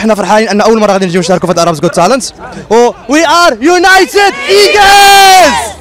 حنا فرحانين ان اول مره غادي نجيو نشاركوا في هاد ارابز جوت تالنت و وي ار يونايتد ايجلز.